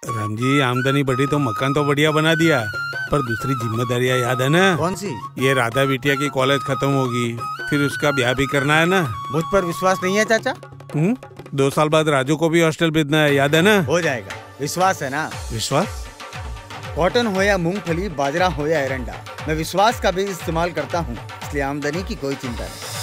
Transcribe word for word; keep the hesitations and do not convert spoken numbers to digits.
राम जी, आमदनी बढ़ी तो मकान तो बढ़िया बना दिया, पर दूसरी जिम्मेदारियां याद है ना? कौन सी? ये राधा बिटिया की कॉलेज खत्म होगी, फिर उसका ब्याह भी करना है ना। मुझ पर विश्वास नहीं है चाचा? हम्म, दो साल बाद राजू को भी हॉस्टल भेजना है, याद है ना? हो जाएगा, विश्वास है ना? विश्वास? कॉटन हो या मूंगफली, बाजरा हो या एरंडा, मैं विश्वास का भी इस्तेमाल करता हूँ, इसलिए आमदनी की कोई चिंता नहीं।